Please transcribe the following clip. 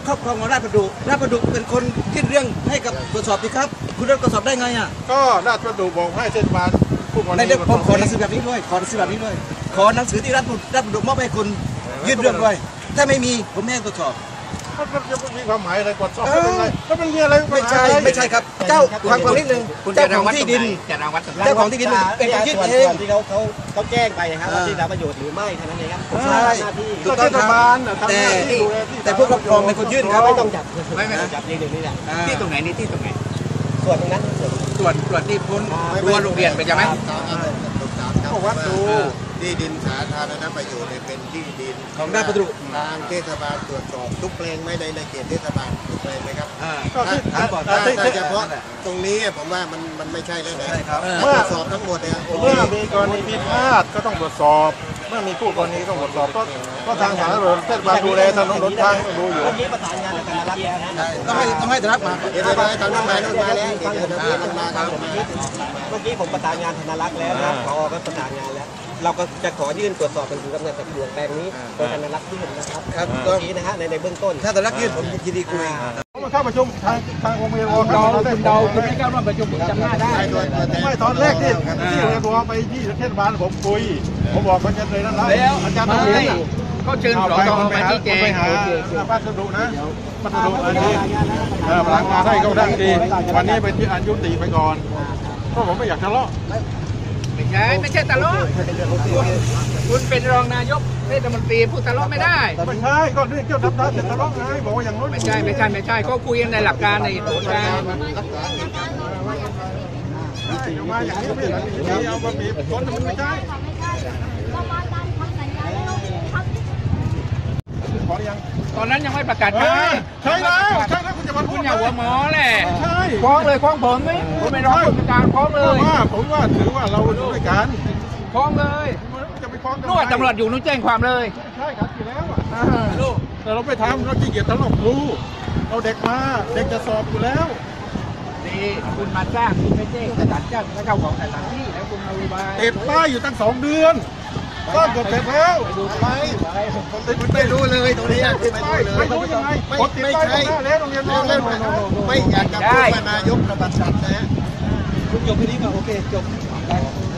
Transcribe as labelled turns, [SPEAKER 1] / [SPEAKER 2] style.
[SPEAKER 1] ครอบครองของราชประดุเป็นคนยื่นเรื่องให้กับตรวจสอบดีครับคุณตรวจสอบได้ไงอ่ะ
[SPEAKER 2] ก็ราชประดุบอกให้เทศบาลผู้กรณี
[SPEAKER 1] ในผมขอหนังสือแบบนี้ด้วยขอหนังสือที่ราชประดุมอบให้คุณยื่นเรื่องด้วยถ้าไม่มีผมไม่ให้ตรวจสอบ
[SPEAKER 2] มันจะมีความหมายอะไรตรวจสอบไม่เป็นไรแล้วมันมีอะไร
[SPEAKER 1] ไม่ใช่ครับเจ้าฟังนิดนึงเจ้าของที่ดินเจ้าของที่ดินเป็นคนยื่นเอง
[SPEAKER 3] ที่เขาแจ้งไปครับว่าที่รับประโยชน์หรือไม่เท่านั้นเองครับ
[SPEAKER 1] ใช่ถูกต้องครับแต่ผู้ครอบครองเป็นคนยื่นครับ
[SPEAKER 3] ไม่ต้องจับจับนี่แหละ
[SPEAKER 4] ที่ตรงไหนนี่ที่ตรงไหน
[SPEAKER 3] ส่วนตรงนั้น
[SPEAKER 4] ส่วนที่พ้นรั้วโรงเรียนไปใช่ไหม
[SPEAKER 2] บอกว่าดู
[SPEAKER 5] ที่ดินสาธารณประโยชน์เป็นที่ดิน
[SPEAKER 1] ของราชประดุ
[SPEAKER 5] ทางเทศบาลตรวจสอบทุกแปลงไม่ได้ในเขตเทศบาลทุกแปลงไหมครับถ้าเฉพาะตรงนี้ผมว่ามันไม่ใช่แล้วนะตรวจสอบทั้งหมดเนี่ย
[SPEAKER 2] เมื่อมีกรณีพิพาทก็ต้องตรวจสอบเมื่อมีผู้กรณีต้องตรวจสอบก็ทางสาธารณสุขเทศบาลดูแลถนนหนทางต้องดูอยู่
[SPEAKER 3] เมื่อกี้ประสานงานกับธนารักษ์แล้ว
[SPEAKER 1] ต้องให้ธนารักษ์มา
[SPEAKER 5] เดี๋ยวทางน้ำมันมาแล้วเ
[SPEAKER 3] มื่อกี้ผมประสานงานธนารักษ์แล้วนะพอก็ประสานงานแล้วเราก็จะขอยื่นตรวจสอบเป็นผู้กำกับหลวงแปลงนี้โดยธนารักษ์ยื่นนะครับก็นี้นะฮะในเบื้องต้น
[SPEAKER 1] ถ้าธนารักษ์ยื่นผมยินดีคุย
[SPEAKER 2] มาเข้าประชุมทางโรงเรียนคุณ
[SPEAKER 4] ไม่กล้าร่วมประชุมจำหน้าได้
[SPEAKER 2] ไม่ตอนแรกที่โรงเรียนไปที่เทศบาลผมคุยผมบอกมันจะเลยนั่น
[SPEAKER 4] แล้ว
[SPEAKER 2] อาจารย์ต้องเรียน
[SPEAKER 4] เขาเชิญสตมาชี้แจง
[SPEAKER 2] ไปหาพัสดุนะพัสดุอันนี้พลังงานให้เขาได้ดีวันนี้เป็นที่อันยุติไปก่อนเพราะผมไม่อยากทะเลาะ
[SPEAKER 4] ไม่ใช่ทะเลาะคุณเป็นรองนายกเทศมนตรีพูดทะเลาะไม่ได้
[SPEAKER 2] ไม่ใช่ก็เรื่องเกี่ยวกับจะทะเลาะไงบอกว่าอย่างนู้น
[SPEAKER 4] ไม่ใช่เขาคุยกันในหลักการในผลการ
[SPEAKER 2] มาอย่างนี้ไม่เอามาบีบคนมันไม่ใช่
[SPEAKER 4] ตอนนั้นยังไม่ประกาศ
[SPEAKER 2] ใช่แล้วคุณจะมาพูด
[SPEAKER 4] อย่าหัวหมอแหละ
[SPEAKER 2] ใช่
[SPEAKER 4] ฟ้องเลยฟ้องผมไหมผมไม่ร้องผู้การฟ้องเลย
[SPEAKER 2] ผมว่าถือว่าเราด้วยกัน
[SPEAKER 4] ฟ้องเลย
[SPEAKER 2] จะไปฟ้อง
[SPEAKER 4] นวดตำรวจอยู่นู้นแจ้งความเลย
[SPEAKER 2] ใช่ครับอยู่แล้วแต่เราไปทำเราขี้เกียจทะเลาะครูเราเด็กมาเด็กจะสอบอยู่แล้ว
[SPEAKER 4] นี่คุณมาสร้างคุณไม่แจ้งสถานเจ้าและเจ้าของสถานที่แล้วคุณเอาไป
[SPEAKER 2] ติดป้ายอยู่ตั้ง2 เดือนก็เกือบเสร็จแล้ว
[SPEAKER 5] ไม่รู้เลยตรงนี้
[SPEAKER 2] ไม่รู้ยังไงไม่ใช่
[SPEAKER 5] ไม่อยากจะพูดว่านายกระบาดสัตว์นะ
[SPEAKER 1] คุณจบแค่นี้ก็โอเคจบ